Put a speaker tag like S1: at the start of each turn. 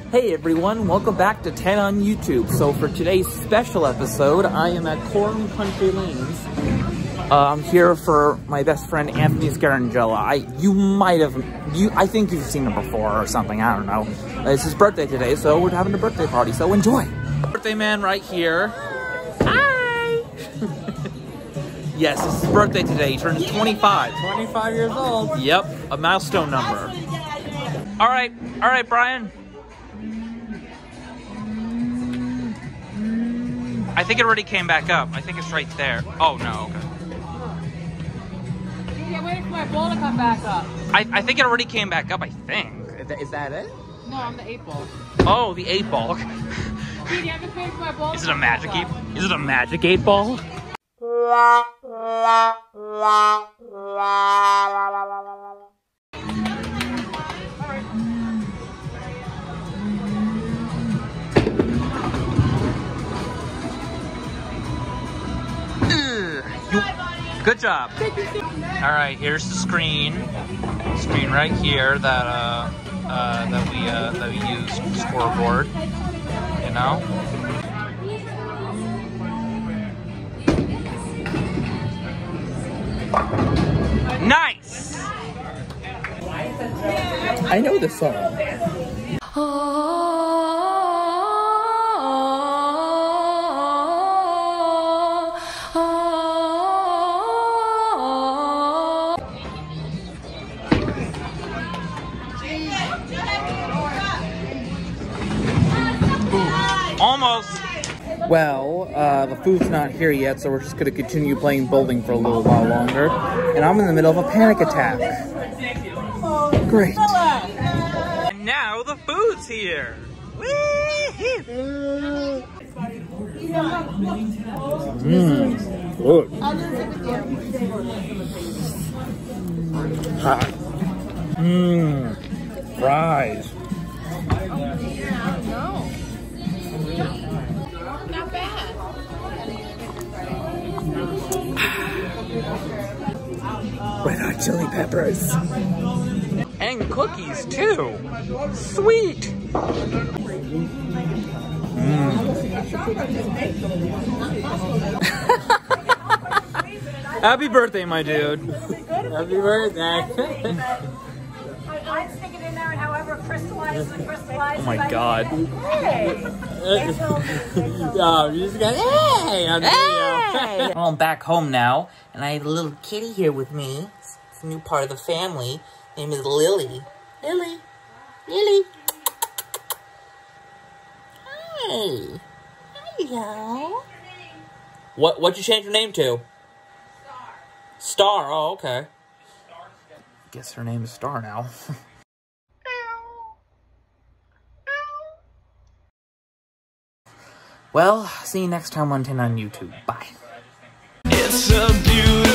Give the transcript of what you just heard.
S1: Hey everyone, welcome back to 10 on YouTube. So for today's special episode, I am at Corn Country Lanes. I'm here for my best friend Anthony Scarengella. I think you've seen him before or something, I don't know. It's his birthday today, so we're having a birthday party, so enjoy. Birthday man right here. Hi! Yes, it's his birthday today. He turns 25.
S2: 25 years old.
S1: Yep, a milestone number. All right, Brian. I think it already came back up. I think it's right there. Oh, no, okay.
S3: I'm waiting for my bowl to come back up.
S1: I think it already came back up, I think. Is that it?
S3: No, I'm the 8 ball.
S1: Oh, the 8 ball. Okay.
S3: Sweetie, I'm just waiting for my bowl.
S1: Is it a magic 8? Is it a magic 8 ball? Good job. All right, here's the screen right here that we used scoreboard. You know. Nice. I know this song. Almost. Well, the food's not here yet, so we're just gonna continue playing bowling for a little while longer. And I'm in the middle of a panic attack. Great. And now the food's here. Good. Hot. Fries.
S3: Not bad.
S1: Red hot chili peppers. And cookies too. Sweet. Happy birthday, my dude.
S2: Happy birthday.
S4: I stick it in there and however crystallized and crystallized.
S1: Oh my god.
S4: Hey!
S2: Oh, you just got hey on video.
S1: Well, I'm back home now, and I have a little kitty here with me. It's a new part of the family. Her name is Lily. Lily. Hi. Hello. What'd you change your name to? Star. Star, oh, okay. Guess her name is Star now. Well, see you next time on 10 on YouTube. Bye.
S5: It's a beautiful